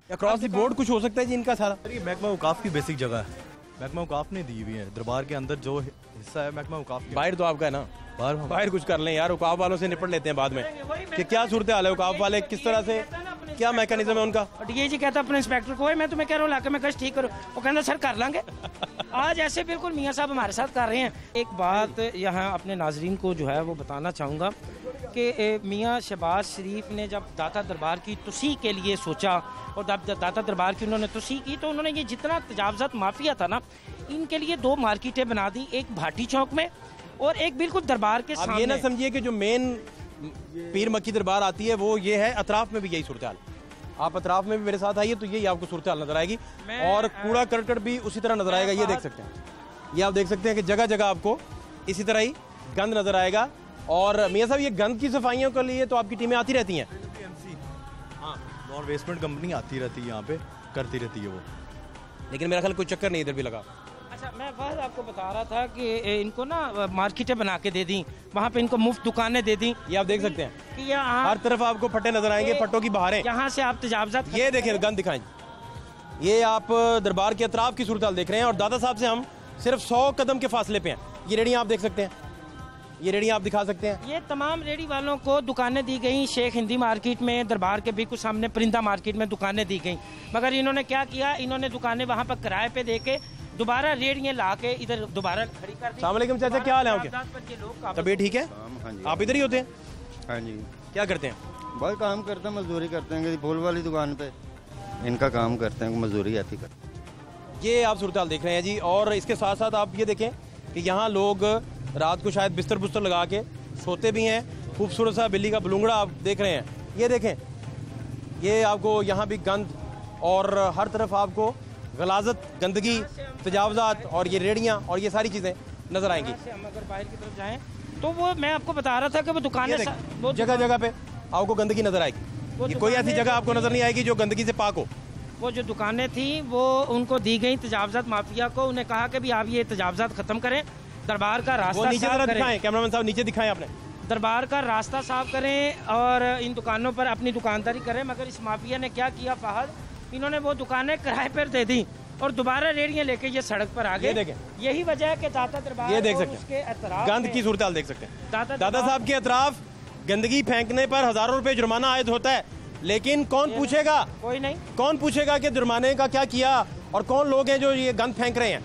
Across the board कुछ हो सकता है जी इनका सारा? महकमा औकाफ की बेसिक जगह है, महकमा औकाफ ने दी हुई है। दरबार के अंदर जो हिस्सा है महकमा औकाफ, बाहर तो आपका है ना, बाहर कुछ कर लें यार, औकाफ वालों से निपट लेते हैं बाद में कि क्या सूरत हाल है, औकाफ वाले किस तरह से, क्या मैकेनिज्म है उनका। डीआईजी कहता अपने इंस्पेक्टर को, मैं तुम्हें कह रहा हूँ लाके में गश्त ठीक करो, वो कहना सर कर लेंगे। आज ऐसे बिल्कुल मियाँ साहब हमारे साथ कर रहे हैं। एक बात यहाँ अपने नाजरीन को जो है वो बताना चाहूँगा कि मियाँ शहबाज शरीफ ने जब दाता दरबार की तोसी के लिए सोचा और दाता दरबार की उन्होंने तोसी की, तो उन्होंने ये जितना तजावजात माफिया था ना, इनके लिए 2 मार्केटें बना दी, एक भाटी चौक में और एक बिल्कुल दरबार के सामने। ये ना समझिए कि जो मेन पीर मक्की दरबार आती है वो ये है, अतराफ में भी यही सूरत हाल। आप अतराफ में भी मेरे साथ आइए तो यही आपको सूरत हाल नजर आएगी और कूड़ा करकट भी उसी तरह नजर आएगा। ये देख सकते हैं, ये आप देख सकते हैं कि जगह जगह आपको इसी तरह ही गंद नजर आएगा। और मियाँ साहब ये गंद की सफाइयों के लिए तो आपकी टीमें आती रहती हैं? हाँ, नॉन वेस्टमेंट कंपनी आती रहती है यहाँ पे, करती रहती है वो, लेकिन मेरा ख्याल कोई चक्कर नहीं इधर भी लगा। अच्छा, मैं फहद आपको बता रहा था कि इनको ना मार्केटें बना के दे दी, वहाँ पे इनको मुफ्त दुकानें दे दी। ये आप देख सकते हैं कि यहाँ हर तरफ आपको फट्टे नजर आएंगे, फट्टों की बहारें। यहाँ से आप तजावजात, ये देखें गंद दिखाएं, ये आप दरबार के अतराफ की सूरत हाल देख रहे हैं और दादा साहब से हम सिर्फ 100 कदम के फासले पे हैं। ये रेडियाँ आप देख सकते हैं, ये रेडियाँ आप दिखा सकते हैं। ये तमाम रेडी वालों को दुकानें दी गई, शेख हिंदी मार्केट में, दरबार के भी कुछ सामने परिंदा मार्केट में दुकानें दी गई, मगर इन्होंने क्या किया, इन्होंने दुकानें वहाँ पर किराए पे दे के दोबारा रेडियाँ ला के इधर दोबारा खड़ी कर दी। अस्सलाम वालेकुम चाचा, क्या हाल है आपके? तबीयत ठीक है? आप इधर ही होते हैं? हाँ जी। क्या करते हैं? बहुत काम करते हैं, मजदूरी करते हैं, फूल वाली दुकान पे इनका काम करते हैं, मजदूरी आती करते। ये आप सूरत हाल देख रहे हैं जी। और इसके साथ साथ आप ये देखें कि यहाँ लोग रात को शायद बिस्तर बुस्तर लगा के सोते भी हैं। खूबसूरत सा बिल्ली का बलूंगड़ा आप देख रहे हैं, ये देखें, ये आपको यहाँ भी गंद और हर तरफ आपको गलाजत, गंदगी, तजावजात और ये रेडियाँ और ये सारी चीज़ें नजर आएंगी। हम अगर बाहर की तरफ जाएं तो वो मैं आपको बता रहा था कि वो दुकानें जगह जगह पे आपको गंदगी नजर आएगी। ये कोई ऐसी जगह आपको नजर नहीं आएगी जो गंदगी से पाक हो। वो जो दुकानें थी वो उनको दी गई तजावजात माफिया को, उन्हें कहा कि भी आप ये तजावजात खत्म करें, दरबार का रास्ता नीचे साफ दिखाएं, कैमरामैन साहब नीचे दिखाएं आपने, दरबार का रास्ता साफ करें और इन दुकानों पर अपनी दुकानदारी करें। मगर इस माफिया ने क्या किया फहद, इन्होंने वो दुकानें किराए पर दे दी और दोबारा रेडियां लेके ये सड़क पर आ गए। देखें, यही वजह है कि दाता दरबार, ये देख सकते हैं गंद की सूरत हाल देख सकते हैं। दादा साहब के अतराफ गंदगी फेंकने पर हजारों रुपए जुर्माना आयद होता है, लेकिन कौन पूछेगा? कोई नहीं। कौन पूछेगा कि जुर्माने का क्या किया और कौन लोग हैं जो ये गंद फेंक रहे हैं?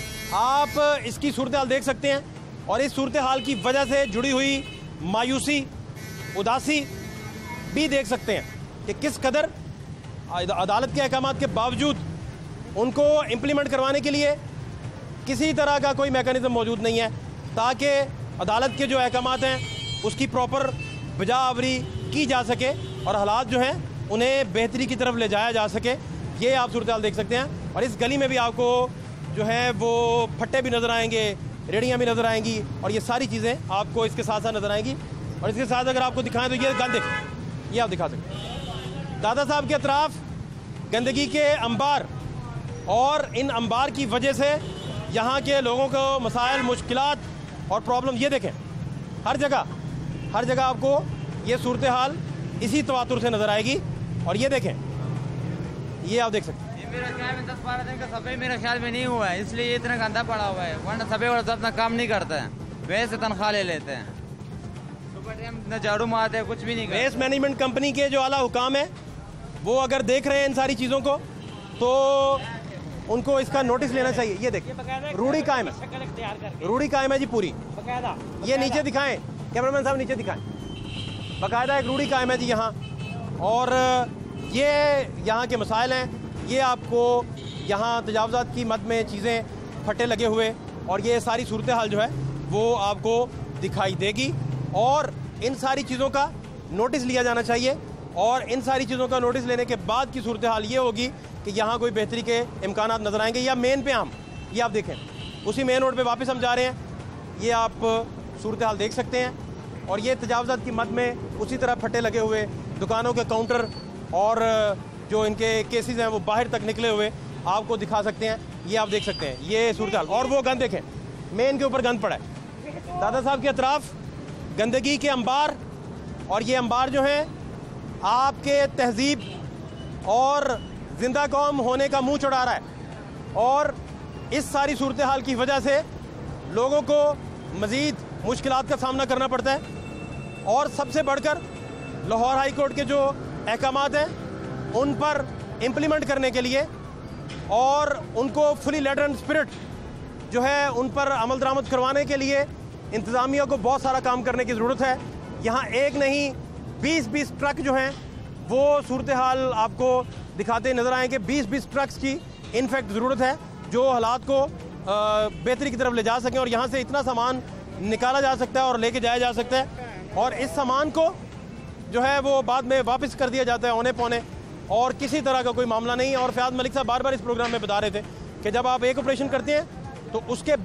आप इसकी सूरत हाल देख सकते हैं और इस सूरत हाल की वजह से जुड़ी हुई मायूसी, उदासी भी देख सकते हैं कि किस कदर अदालत के अहकामात के बावजूद उनको इम्प्लीमेंट करवाने के लिए किसी तरह का कोई मैकेनिज्म मौजूद नहीं है ताकि अदालत के जो अहकामात हैं उसकी प्रॉपर बजावरी की जा सके और हालात जो हैं उन्हें बेहतरी की तरफ ले जाया जा सके। ये आप सूरत हाल देख सकते हैं और इस गली में भी आपको जो है वो फट्टे भी नज़र आएंगे, रेडियाँ भी नज़र आएंगी और ये सारी चीज़ें आपको इसके साथ साथ नज़र आएंगी। और इसके साथ अगर आपको दिखाएं तो ये गंद देखें, ये आप दिखा सकते हैं दादा साहब के अतराफ गंदगी के अंबार और इन अंबार की वजह से यहाँ के लोगों को मसाइल, मुश्किलात और प्रॉब्लम ये देखें हर जगह आपको ये सूरत हाल इसी तवातुर से नज़र आएगी। और ये देखें, ये आप देख सकते हैं। ये मेरा ख्याल में 10-12 दिन का सफाई मेरे ख्याल में नहीं हुआ है, इसलिए ये इतना गंदा पड़ा हुआ है, वरना सफाई वाला अपना काम नहीं करते हैं, वैसे तनख्वाह ले लेते हैं, सुबह टाइम न झाड़ू मारते हैं, कुछ भी नहीं करते। वेस्ट मैनेजमेंट कंपनी के जो आला हुकाम है वो अगर देख रहे हैं इन सारी चीज़ों को तो उनको इसका नोटिस लेना चाहिए। ये देखिए रूढ़ी कायम है, रूढ़ी कायम है जी पूरी। ये नीचे दिखाएं, कैमरामैन साहब नीचे दिखाएं, बाकायदा एक रूढ़ी कायम है जी यहाँ। और ये यहाँ के मसाइल हैं, ये आपको यहाँ तजावजात की मद में चीज़ें, फट्टे लगे हुए और ये सारी सूरत हाल जो है वो आपको दिखाई देगी। और इन सारी चीज़ों का नोटिस लिया जाना चाहिए और इन सारी चीज़ों का नोटिस लेने के बाद की सूरत हाल ये होगी कि यहाँ कोई बेहतरी के इम्कानात नज़र आएंगे। या मेन पे हम ये आप देखें, उसी मेन रोड पे वापस हम जा रहे हैं, ये आप सूरत हाल देख सकते हैं। और ये तजावजात की मद में उसी तरह फट्टे लगे हुए, दुकानों के काउंटर और जो इनके केसेस हैं वो बाहर तक निकले हुए आपको दिखा सकते हैं। ये आप देख सकते हैं ये सूरत हाल। और वो गंद देखें, मेन के ऊपर गंद पड़ा है, दादा साहब के अतराफ गंदगी के अंबार। और ये अंबार जो हैं आपके तहजीब और जिंदा कौम होने का मुंह चढ़ा रहा है और इस सारी सूरत हाल की वजह से लोगों को मज़ीद मुश्किलात का सामना करना पड़ता है। और सबसे बढ़कर लाहौर हाई कोर्ट के जो अहकामात हैं उन पर इम्प्लीमेंट करने के लिए और उनको फुली लेटर एंड स्पिरिट जो है उन पर अमल दरामद करवाने के लिए इंतज़ामिया को बहुत सारा काम करने की ज़रूरत है। यहाँ एक नहीं 20-20 ट्रक जो हैं वो सूरत हाल आपको दिखाते नज़र आएंगे। 20-20 ट्रक्स की इनफैक्ट ज़रूरत है जो हालात को बेहतरी की तरफ ले जा सकें और यहाँ से इतना सामान निकाला जा सकता है और लेके जाया जा सकता है और इस सामान को जो है वो बाद में वापस कर दिया जाता है औने पौने और किसी तरह का कोई मामला नहीं है। और फहद मलिक साहब बार बार इस प्रोग्राम में बता रहे थे कि जब आप एक ऑपरेशन करते हैं तो उसके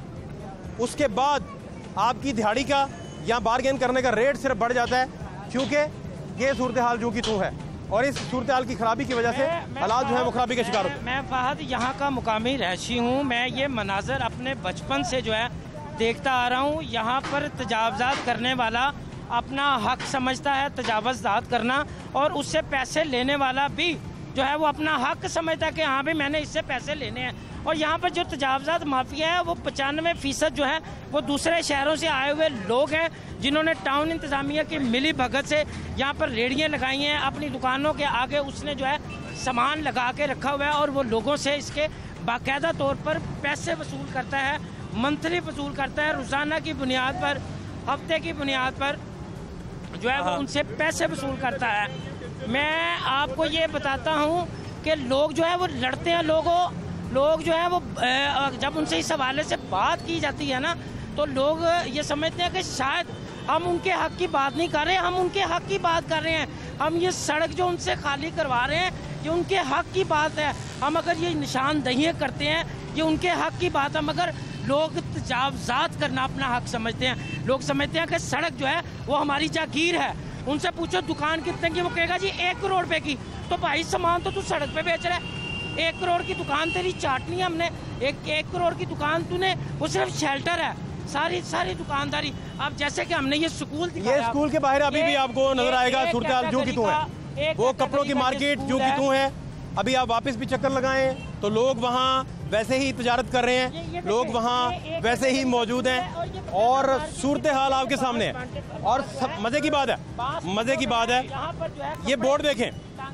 बाद आपकी दिहाड़ी का या बारगेन करने का रेट सिर्फ बढ़ जाता है, क्योंकि ये सूरत हाल जो कि तू है और इस सूरत हाल की खराबी की वजह से हालात जो है वो खराबी का शिकार होते हैं। मैं फहद यहाँ का मुकामी रहशी हूँ। मैं ये मनाजर अपने बचपन से जो है देखता आ रहा हूँ। यहाँ पर तजावज़ात करने वाला अपना हक समझता है तजावज़ात करना और उससे पैसे लेने वाला भी जो है वो अपना हक समझता है कि हाँ भाई मैंने इससे पैसे लेने हैं। और यहाँ पर जो तजावज़ात माफिया है वो 95% जो है वो दूसरे शहरों से आए हुए लोग हैं जिन्होंने टाउन इंतज़ामिया की मिली भगत से यहाँ पर रेहड़ियाँ लगाई हैं। अपनी दुकानों के आगे उसने जो है सामान लगा के रखा हुआ है और वो लोगों से इसके बाकायदा तौर पर पैसे वसूल करता है, मंथली वसूल करता है, रोज़ाना की बुनियाद पर, हफ्ते की बुनियाद पर जो है वो उनसे पैसे वसूल करता है। मैं आपको ये बताता हूँ कि लोग जो है वो लड़ते हैं। लोग जो है वो जब उनसे इस हवाले से बात की जाती है ना तो लोग ये समझते हैं कि शायद हम उनके हक की बात नहीं कर रहे हैं, हम उनके हक की बात कर रहे हैं। हम ये सड़क जो उनसे खाली करवा रहे हैं ये उनके हक की बात है। हम अगर ये निशानदही करते हैं ये उनके हक की बात है, मगर लोग तजावज़ात करना अपना हक समझते हैं। लोग समझते हैं कि सड़क जो है वो हमारी जागीर है। उनसे पूछो दुकान कितने की, वो कहेगा जी 1 करोड़ रुपए की। तो भाई सामान तो तू सड़क पे बेच रहा है। 1 करोड़ की दुकान तेरी चाटनी है हमने। 1 करोड़ की दुकान तूने, वो सिर्फ शेल्टर है। सारी दुकानदारी। अब जैसे कि हमने ये स्कूल दिखाया, ये स्कूल के बाहर अभी भी आपको नजर आएगा सूरत हाल जो कि तू है, वो कपड़ों की मार्केट जो कि तू है। अभी आप वापस भी चक्कर लगाएं तो लोग वहाँ वैसे ही तिजारत कर रहे हैं, लोग वहाँ वैसे ही मौजूद हैं और सूरत हाल आपके सामने है। और मजे की बात है ये बोर्ड देखें,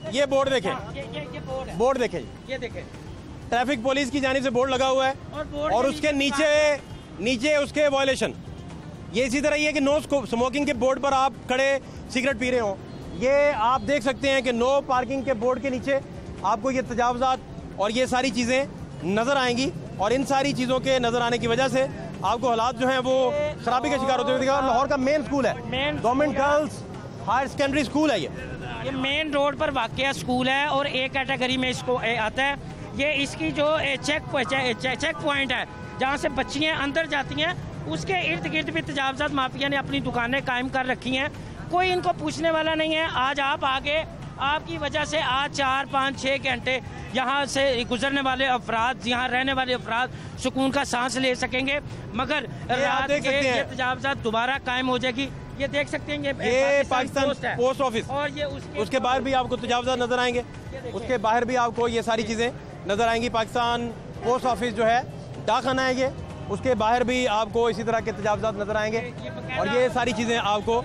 बोर्ड देखें, ये देखें ट्रैफिक पुलिस की जानिब से बोर्ड लगा हुआ है और उसके नीचे उसके वायलेशन। ये इसी तरह ये कि नो स्मोकिंग के बोर्ड पर आप खड़े सिगरेट पी रहे हो, ये आप देख सकते हैं कि नो पार्किंग के बोर्ड के नीचे आपको ये तजावज़ात और ये सारी चीज़ें नज़र आएंगी। और इन सारी चीज़ों के नज़र आने की वजह से आपको हालात जो हैं वो खराबी का शिकार होते हुए दिखेगा। लाहौर का मेन स्कूल है, government girls higher secondary school है। ये मेन रोड पर वाक़या स्कूल है और ए कैटेगरी में इसको आता है। ये इसकी जो चेक पॉइंट है जहाँ से बच्चियाँ अंदर जाती हैं उसके इर्द गिर्द भी तजावज़ात माफिया ने अपनी दुकानें कायम कर रखी हैं। कोई इनको पूछने वाला नहीं है। आज आप आगे, आपकी वजह से आज 4, 5, 6 घंटे यहाँ से गुजरने वाले अफराद, यहाँ रहने वाले अफराद सुकून का सांस ले सकेंगे, मगर रात के ये तजावज़ात दोबारा कायम हो जाएगी। ये देख सकते हैं ये पाकिस्तान पोस्ट ऑफिस और ये उसके बाहर भी आपको तजावज़ात नजर आएंगे, उसके बाहर भी आपको ये सारी चीज़ें नजर आएंगी। पाकिस्तान पोस्ट ऑफिस जो है डाकखाना है ये, उसके बाहर भी आपको इसी तरह के तजावज़ात नजर आएंगे और ये सारी चीज़ें आपको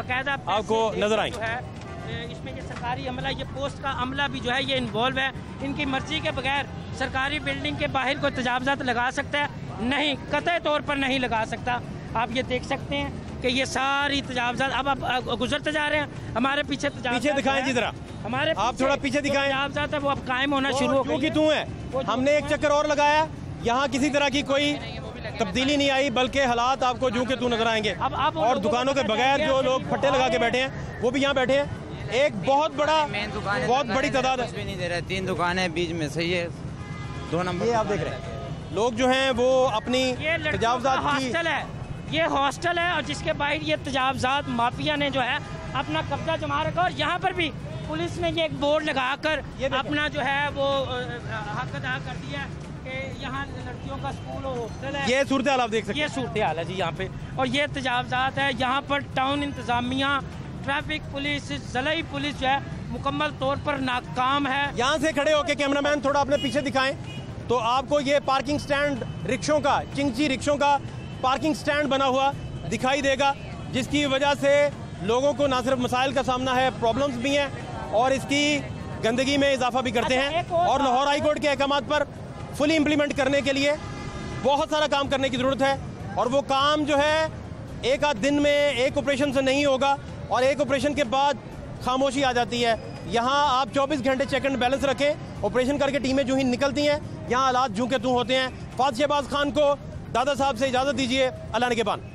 नजर आएंगी। इसमें ये सरकारी अमला, ये पोस्ट का अमला भी जो है ये इन्वॉल्व है। इनकी मर्जी के बगैर सरकारी बिल्डिंग के बाहर कोई तजावज़ात लगा सकता है? नहीं, कतई तौर पर नहीं लगा सकता। आप ये देख सकते हैं कि ये सारी तजावज़ात अब आप गुजरते जा रहे हैं। हमारे पीछे दिखाएं जी जरा, हमारे आप थोड़ा पीछे दिखाएं। तजावज़ात है वो अब कायम होना शुरू हो गई। क्योंकि तू है, हमने एक चक्कर और लगाया, यहाँ किसी तरह की कोई तब्दीली नहीं आई, बल्कि हालात आपको जो कि तू नजर आएंगे। और दुकानों के बगैर जो लोग फट्टे लगा के बैठे हैं वो भी यहाँ बैठे हैं। एक बहुत बड़ी तादाद है। भी नहीं दे रहे, 3 दुकानें बीच में, सही है 2 नंबर। ये आप देख रहे हैं लोग जो हैं वो अपनी तजावज़ात की, ये हॉस्टल है और जिसके बाहर ये तजावज़ात माफिया ने जो है अपना कब्जा जमा रखा। और यहाँ पर भी पुलिस ने ये एक बोर्ड लगाकर अपना जो है वो हक अदा कर दिया कि यहाँ लड़कियों का स्कूल और हॉस्टल है। ये सूरत हाल आप देख सकते हैं, ये सूरत हाल है जी यहाँ पे। और ये तजावज़ात है। यहाँ पर टाउन इंतज़ामिया, ट्रैफिक पुलिस, ज़िला पुलिस जो है मुकम्मल तौर पर नाकाम है। यहाँ से खड़े होकर कैमरामैन थोड़ा अपने पीछे दिखाएं तो आपको ये पार्किंग स्टैंड रिक्शों का, चिंगची रिक्शों का पार्किंग स्टैंड बना हुआ दिखाई देगा, जिसकी वजह से लोगों को ना सिर्फ मसाइल का सामना है, प्रॉब्लम्स भी हैं और इसकी गंदगी में इजाफा भी करते हैं। और लाहौर हाई कोर्ट के अहकामात पर फुली इम्प्लीमेंट करने के लिए बहुत सारा काम करने की ज़रूरत है और वो काम जो है एक आध दिन में एक ऑपरेशन से नहीं होगा और एक ऑपरेशन के बाद खामोशी आ जाती है। यहाँ आप 24 घंटे चेक एंड बैलेंस रखें, ऑपरेशन करके टीमें जो ही निकलती हैं, यहाँ हालात जूं के तूं होते हैं। फहद शहबाज खान को दादा साहब से इजाज़त दीजिए। अल्लाह ने के बान।